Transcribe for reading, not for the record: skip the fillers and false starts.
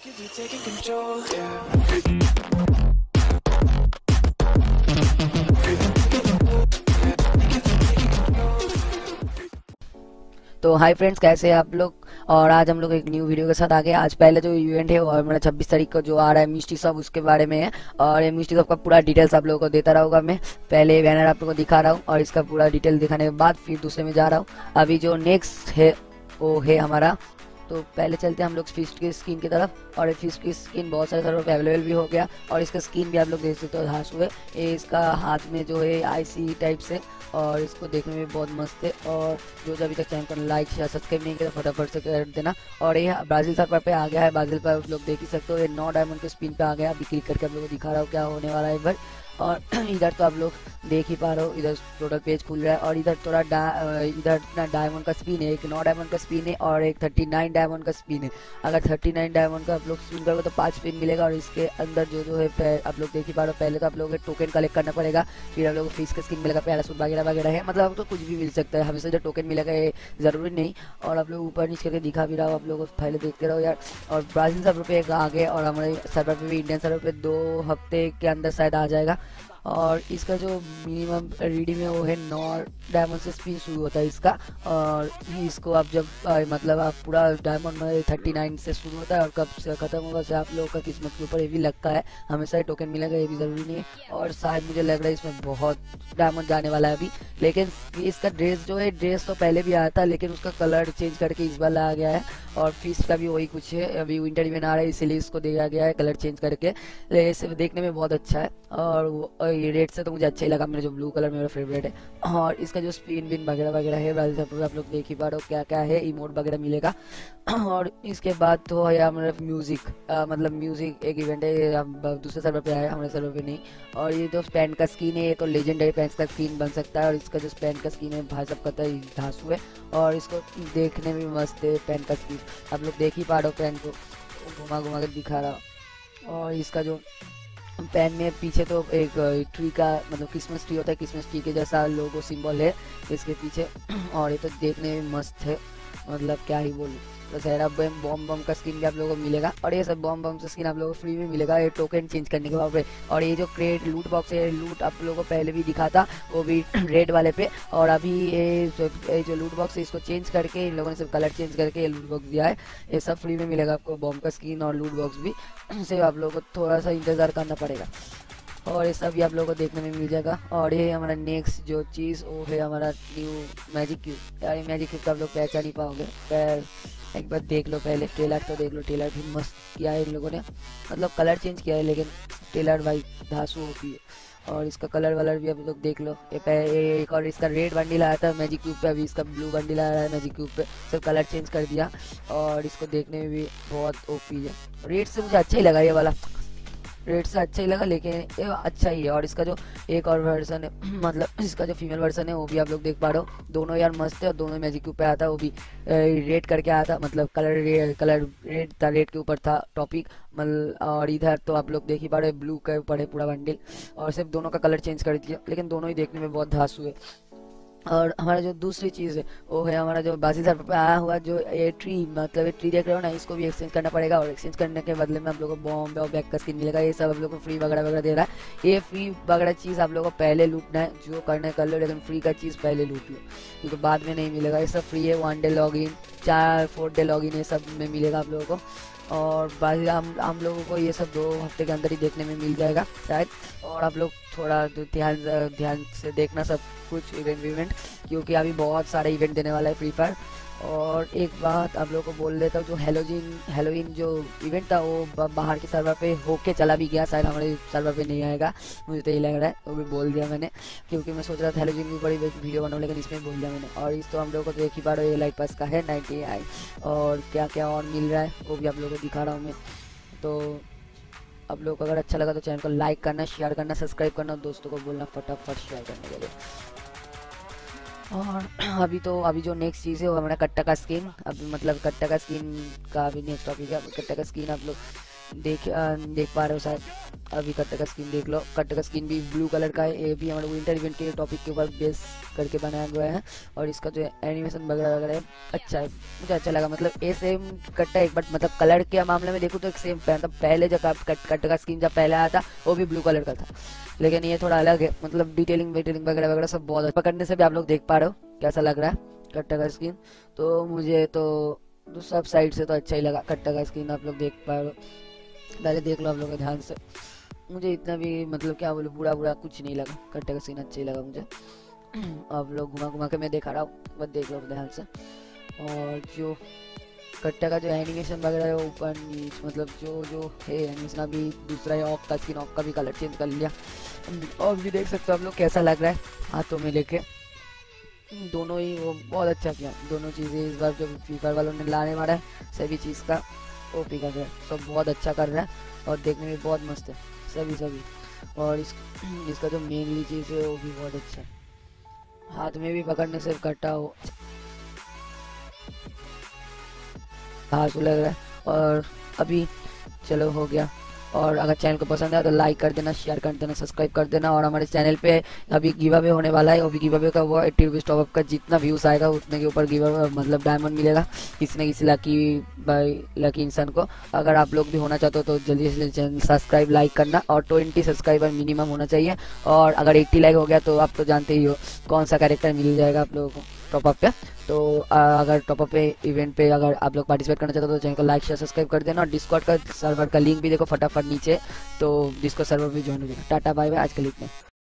could be taking control, yeah. तो hi friends, कैसे हैं आप लोग। और आज हम लोग एक न्यू वीडियो के साथ आ गए। आज पहले जो इवेंट है वो हमारा 26 तारीख को जो आ रहा है मिस्टी सब, उसके बारे में है। और ये मिस्टी सब का पूरा डिटेल्स आप लोगों को देता रहूँगा मैं। पहले बैनर आप लोगों को दिखा रहा हूँ और इसका पूरा डिटेल दिखाने के बाद फिर दूसरे में जा रहा हूँ। अभी जो नेक्स्ट है वो है हमारा, तो पहले चलते हैं हम लोग फिस्ट की स्किन की तरफ। और ये फिस्ट की स्किन बहुत सारे सर्वर पे अवेलेबल भी हो गया और इसका स्किन भी आप लोग देख सकते हो धांसू है। ये इसका हाथ में जो है आईसी टाइप से, और इसको देखने में बहुत मस्त है। और जो अभी तक चैनल को लाइक शेयर सब्सक्राइब नहीं किया फटाफट से कर देना। और ये ब्राज़ील सर्वर पे आ गया है, ब्राज़ील पर आप लोग देख ही सकते हो। ये 9 डायमंड के स्पिन पे आ गया। अभी क्लिक करके आप लोगों को दिखा रहा हूँ क्या होने वाला है इधर। और इधर तो आप लोग देख ही पा रहे हो, इधर टोटल पेज खुल रहा है। और इधर थोड़ा इधर ना डायमंड का स्पिन है, एक 9 डायमंड का स्पिन है और एक 39 डायमंड का स्पिन है। अगर 39 डायमंड का आप लोग स्पिन करोगे तो 5 स्पिन मिलेगा। और इसके अंदर जो है आप लोग देख ही पा रहे हो, पहले तो आप लोगों को टोकन कलेक्ट करना पड़ेगा, फिर आप लोगों को फिश का स्किन मिलेगा, पैरासूट वगैरह वगैरह है। मतलब आपको कुछ भी मिल सकता है, हमेशा जो टोकन मिलेगा ये जरूरी नहीं। और आप लोग ऊपर नीचे करके दिखा भी रहा हो, आप लोगों को पहले देखते रहो यार। और ब्राज़ील सर्वर पे एक आ गए और हमारे सर्वर पे भी, इंडियन सर्वर पे 2 हफ्ते के अंदर शायद आ जाएगा। और इसका जो मिनिमम रीडिंग है वो है 9 डायमंड से स्पिन शुरू होता है इसका। और इसको आप जब मतलब आप पूरा डायमंड में 39 से शुरू होता है और कब से ख़त्म होगा से आप लोगों का किस्मत के ऊपर ये भी लगता है। हमेशा ही टोकन मिलेगा ये भी ज़रूरी नहीं है। और शायद मुझे लग रहा है इसमें बहुत डायमंड जाने वाला है अभी। लेकिन इसका ड्रेस जो है, ड्रेस तो पहले भी आया था लेकिन उसका कलर चेंज करके इस बार लाया गया है। और फिश का भी वही कुछ है, अभी विंटर इवेंट आ रहा है इसीलिए इसको दिया गया है कलर चेंज करके। इसे देखने में बहुत अच्छा है। और ये रेड से तो मुझे अच्छा ही लगा, मेरा जो ब्लू कलर मेरा फेवरेट है। और इसका जो स्पिन बिन वगैरह वगैरह है ब्राज़ील सर्वर पे आप लोग देख ही पा रहे हो क्या क्या है, इमोट वगैरह मिलेगा। और इसके बाद तो है मतलब म्यूजिक, मतलब म्यूजिक एक इवेंट है, ये दूसरे सर्वर पे आया हमारे सर्वर पे नहीं। और ये जो पैंट का स्किन है ये तो लेजेंडरी पैंट का स्किन बन सकता है। और इसका जो पैंट का स्किन है भाई सब कहता है धांसू है और इसको देखने में मस्त है पैंट का स्किन। आप लोग देख ही पा रहे हो, पैंट को घुमा घुमा कर दिखा रहा। और इसका जो पैन में पीछे तो एक ट्री का मतलब क्रिसमस ट्री होता है, क्रिसमस ट्री के जैसा लोगो सिंबल है इसके पीछे। और ये तो देखने में मस्त है, मतलब क्या ही बोलूँ। दशहरा बम बम का स्किन भी आप लोगों को मिलेगा। और ये सब बम बम का स्किन आप लोगों को फ्री में मिलेगा ये टोकन चेंज करने के बाद। और ये जो क्रेट लूट बॉक्स है, लूट आप लोगों को पहले भी दिखा था वो भी रेड वाले पे। और अभी ये जो लूट बॉक्स है इसको चेंज करके इन लोगों ने सब कलर चेंज करके ये लूट बॉक्स दिया है। ये सब फ्री में मिलेगा आपको, बम का स्किन और लूट बॉक्स भी। से आप लोगों को थोड़ा सा इंतज़ार करना पड़ेगा और ये सब भी आप लोगों को देखने में मिल जाएगा। और ये हमारा नेक्स्ट जो चीज़ वो है हमारा न्यू मैजिक क्यूब। यार ये मैजिक क्यूब तो आप लोग पहचान ही पाओगे, एक बार देख लो, पहले ट्रेलर तो देख लो। ट्रेलर भी मस्त किया है इन लोगों ने, मतलब कलर चेंज किया है लेकिन ट्रेलर भाई धांसू होती है। और इसका कलर वलर भी आप लोग देख लो। ये एक और इसका रेड बंडल आया था मैजिक क्यूब पे, अभी इसका ब्लू बंडल आ रहा है मैजिक क्यूब पे, सब कलर चेंज कर दिया। और इसको देखने में भी बहुत ओपी है। रेड से मुझे अच्छा ही लगा ये वाला, रेड से अच्छा ही लगा लेकिन ये अच्छा ही है। और इसका जो एक और वर्जन है मतलब इसका जो फीमेल वर्जन है वो भी आप लोग देख पा रहे हो। दोनों यार मस्त है और दोनों मैजिक के ऊपर आया था, वो भी रेड करके आया था, मतलब कलर रेड था, रेड के ऊपर था टॉपिक मतलब। और इधर तो आप लोग देख ही पा रहे ब्लू के ऊपर है पूरा बंडल। और सिर्फ दोनों का कलर चेंज कर दिया लेकिन दोनों ही देखने में बहुत धांसू है। और हमारा जो दूसरी चीज़ है वो है हमारा जो बाजी सर्वर पे आया हुआ जो ये ट्री, मतलब ये ट्री देख रहे हो ना, इसको भी एक्सचेंज करना पड़ेगा। और एक्सचेंज करने के बदले में आप लोगों को बॉम्ब और बैग का स्किन मिलेगा। ये सब आप लोगों को फ्री वगैरह वगैरह दे रहा है। ये फ्री वगैरह चीज़ आप लोगों को पहले लूटना है, जो करना कर लो, लेकिन फ्री का चीज़ पहले लूट लो क्योंकि बाद में नहीं मिलेगा। ये सब फ्री है, 1 day log in, 4 day log in, ये सब में मिलेगा आप लोगों को। और बाकी हम लोगों को ये सब 2 हफ्ते के अंदर ही देखने में मिल जाएगा शायद। और आप लोग थोड़ा ध्यान से देखना सब कुछ इवेंट क्योंकि अभी बहुत सारे इवेंट देने वाला है फ्री फायर। और एक बात आप लोगों को बोल देता हूँ, जो हेलोवीन जो इवेंट था वो बाहर के सर्वर पे होके चला भी गया, शायद हमारे सर्वर पे नहीं आएगा, मुझे तो यही लग रहा है। वो भी बोल दिया मैंने क्योंकि मैं सोच रहा था हेलोवीन के ऊपर वीडियो बनाऊँ लेकिन इसमें बोल दिया मैंने। और इस तो हम लोगों को देख ही पा रहे हो, ये लाइट पास का है 99 और क्या क्या और मिल रहा है वो भी आप लोगों को दिखा रहा हूँ मैं। तो आप लोगों को अगर अच्छा लगा तो चैनल को लाइक करना, शेयर करना, सब्सक्राइब करना और दोस्तों को बोलना फटाफट शेयर करने के लिए। और अभी जो नेक्स्ट चीज़ है वो हमारा कट्टा का स्किन। अभी मतलब कट्टा का स्किन का अभी नेक्स्ट टॉपिक है। कट्टा का स्किन आप लोग देख पा रहे हो शायद। अभी कट्टे का स्किन देख लो, कट्टे का स्किन भी ब्लू कलर का है। ये भी हमारे विंटर इवेंट के टॉपिक के ऊपर बेस करके बनाया हुआ है और इसका जो एनिमेशन वगैरह वगैरह अच्छा है, मुझे अच्छा लगा। मतलब ये सेम कट्टा एक बट मतलब कलर के मामले में देखो तो एक सेम मतलब पहले जो कट्टे का स्किन जब पहले आया था वो भी ब्लू कलर का था, लेकिन ये थोड़ा अलग है। मतलब डिटेलिंग वेटेलिंग वगैरह वगैरह सब बहुत अच्छा। पकड़ने से भी आप लोग देख पा रहे हो कैसा लग रहा है कट्टा का स्किन। तो मुझे तो सब साइड से तो अच्छा ही लगा कट्टा का स्किन, आप लोग देख पा रहे हो। पहले देख लो आप लोग ध्यान से। मुझे इतना भी मतलब क्या बोलूं बुरा बुरा कुछ नहीं लगा, कट्टे का सीन अच्छा ही लगा मुझे। आप लोग घुमा घुमा के मैं दिखा रहा हूँ, बस देख लो ध्यान से। और जो कट्टे का जो एनिमेशन वगैरह है ऊपर नीचे मतलब जो जो है एनिमेशन, अभी दूसरा है ऑफ का स्किन, ऑफ का भी कलर चेंज कर लिया। और भी देख सकते हो आप लोग कैसा लग रहा है हाथों में लेके। दोनों ही वो बहुत अच्छा किया, दोनों चीज़ें इस बार जो फ्री फायर वालों ने लाने वाला है सभी चीज़ का ओपी कर रहा है, सब बहुत अच्छा कर रहा है और देखने में बहुत मस्त है सभी। और इसका जो मेनली चीज़ है वो भी बहुत अच्छा है, हाथ में भी पकड़ने से कट्टा हो हाथ लग रहा है। और अभी चलो हो गया। और अगर चैनल को पसंद है तो लाइक कर देना, शेयर कर देना, सब्सक्राइब कर देना। और हमारे चैनल पे अभी गिव अवे होने वाला है, और भी गिव अवे का वो 80 रुपीज़ टॉपअप का जितना व्यूज़ आएगा उतने के ऊपर गिव अवे मतलब डायमंड मिलेगा किसी न किसी लकी इंसान को। अगर आप लोग भी होना चाहते हो तो जल्दी से जल्दी चैनल सब्सक्राइब लाइक करना, और 20 सब्सक्राइबर मिनिमम होना चाहिए। और अगर 80 लाइक हो गया तो आप तो जानते ही हो कौन सा कैरेक्टर मिल जाएगा आप लोगों को टॉपअप पे। तो अगर टॉपअप पे इवेंट पे अगर आप लोग पार्टिसिपेट करना चाहते हो तो चैनल को लाइक शेयर सब्सक्राइब कर देना। और डिस्कॉर्ड का सर्वर का लिंक भी देखो फटाफट नीचे, तो डिस्कॉर्ड सर्वर भी ज्वाइन हो जाएगा। टाटा बाय बाय, आज के लिए इतना।